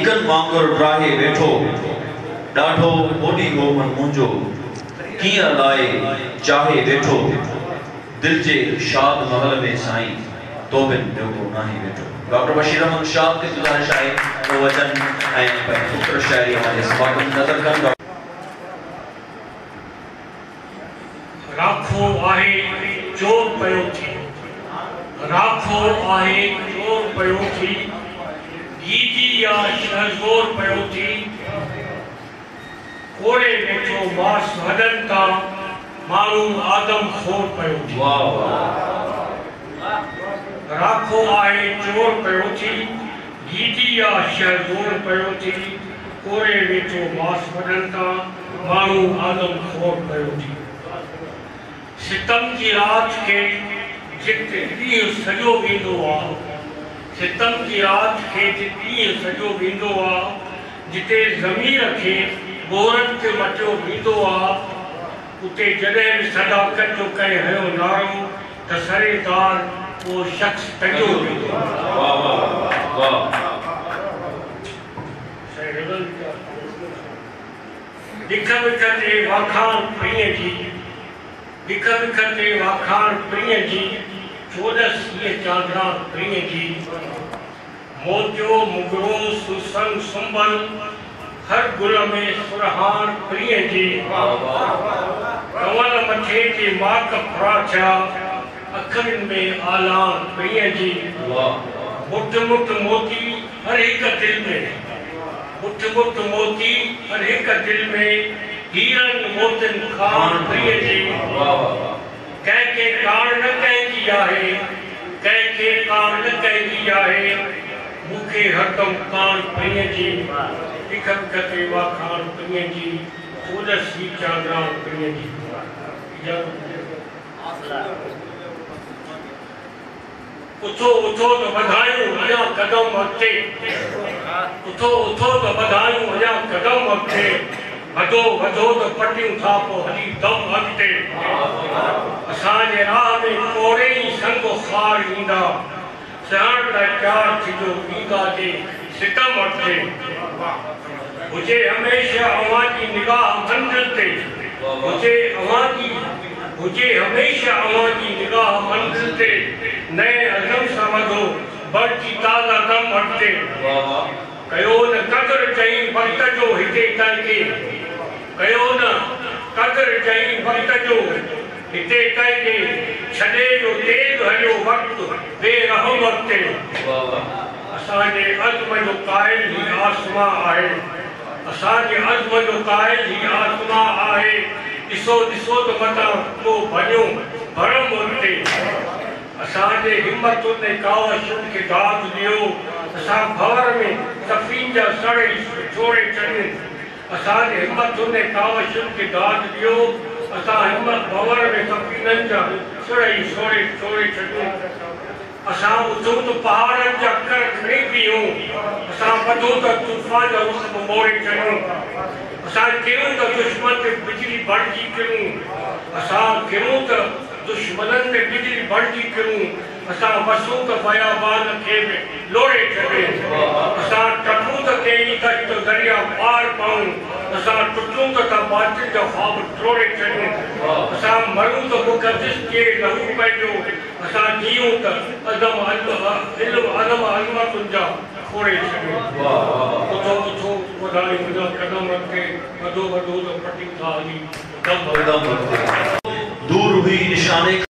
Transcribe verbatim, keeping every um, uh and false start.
कन वांगुर राहे वेठो डाढो ओडी हो मन मुंजो किया लाए चाहे वेठो दिल जे शाद महल में साईं तो बिन ॿियो नाही वेठो। डॉक्टर बशीर अहमद शाह की गुजारिश आहे तो वचन ऐं ख़ूबसूरत शायरी हमारे समागम नज़र कन। राखो आहे चोर पयो थी राखो आहे चोर पयो थी गीजी या शहज़ोर पयो थी कोड़े वेठो मास वडन का माण्हू आदम खोर पयो थी। वाह वाह राखो आहे चोर पयो थी गीजी या शहज़ोर पयो थी कोड़े वेठो मास वडन का माण्हू आदम खोर पयो थी। सितम की रात के जिते ॾींहुं सॼो वेंदो आहे सितम की रात के जिते ॾींहुं सॼो वेंदो आहे जिते ज़मीर खे बोरनि ते मटियो वेंदो आहे उते जॾहिं बि सदाकत जो कंहिं हयो नारो त सरेदार उहो शख़्स टंगियो वेंदो आहे। वाह वाह वाह ॾिख विख ते वाखाण पीअ जी ॾिख विख ते वाखाण पीअ जी चोॾस हीअ चांदरा पीअ जी मोतियो मुगरो सुसन सुंबल हर गुल में सुरहान पीअ जी कंवल मथे जे माक फराचा अखियुनि में आलान पीअ जी मुठ मुठ मोती हर हिक दिल में मुठ मुठ मोती हर हिक दिल में हीरन मोतिन खान पीअ जी कंहिंखे कान न कंहिंजी आहे कंहिंखे कान न कंहिंजी आहे मूंखे हरदम कान पीअ जी ॾिख विख ते वाखाण पीअ जी चोॾस ही चांदरा पीअ जी। उथो उथो त वधायूं अञा कदम अॻिते उथो उथो त वधायूं अञा कदम अॻिते वधो वधो त पटियूं था पोइ हली दम अॻिते असांजे राह में कोड़े ई संग खार ईंदा सहण लाइ तयारु थींदो ईंदा जे सितम अॻिते हुजे हमेशह अव्हां जी निगाह मंज़िल ते हुजे अव्हां जी हुजे हमेशह अव्हां जी निगाह मंज़िल ते नए अज़म सां वधो बड़जी ताज़ा दम अॻिते कयो न क़दुरु चई वक़्त जो हिते कंहिंखे कयो न क़दुरु चई वक़्त जो हिते कंहिंखे छॾे जो तेज़ हलियो वक़्तु बेरहम अॻिते असांजे अज़्म जो क़ाइल ही आसमां आहे असांजे अज़्म जो क़ाइल ही आसमां आहे ॾिसो ॾिसो त मथां को भॼो भरम अॻिते असांजे हिम्मतुनि ऐं कावशुनि खे दाद ॾियो असां भंवर में सफ़ीन जा सड़े छोड़े छॾियूं असांजे हिम्मतुनि ऐं कावशुनि खे दाद ॾियो असां हिम्मत भंवर में सफ़ीननि जा सड़े छोड़े छोड़े छॾियूं असां उथूं त पहाड़नि जा कर खणी पियूं असां वधूं त तूफ़ान जा रुख़ मोड़े छॾियूं असां किरूं त दुश्मन ते बिजली बणिजी किरूं असां किरूं त दुश्मननि ते बिजली बणिजी किरूं असां वसूं त बयाबान खे बि लोड़े छॾे असां टपूं त कहिड़ी गश्त दरिया पार पाऊं असां टुटूं त बातिल जा ख़्वाब टोड़े छॾियूं असां मरूं त मुक़दस खे लहू पंहिंजो असां जीऊं त अदम इल्म अदम अज़मतुनि जा खोड़े छॾियूं उथो उथो वधायूं मुंहिंजा कदम अॻिते वधो वधो त पटियूं था हली दम दूर हुई निशाने